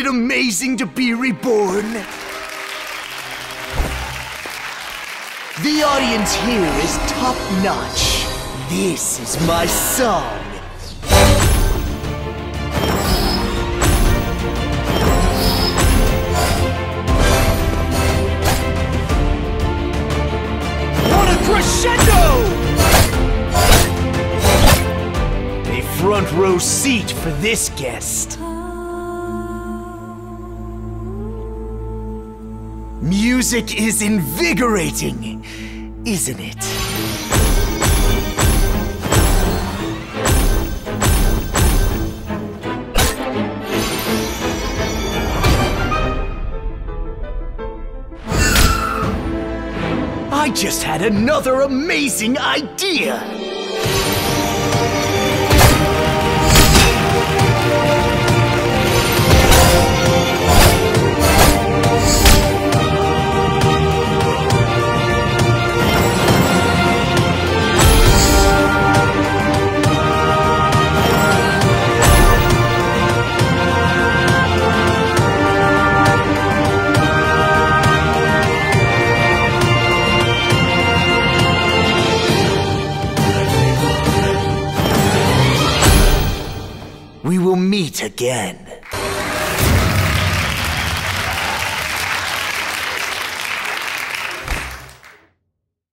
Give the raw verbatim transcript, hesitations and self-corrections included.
it amazing to be reborn? The audience here is top-notch. This is my song. What a crescendo! A front row seat for this guest. Music is invigorating, isn't it? I just had another amazing idea! We will meet again.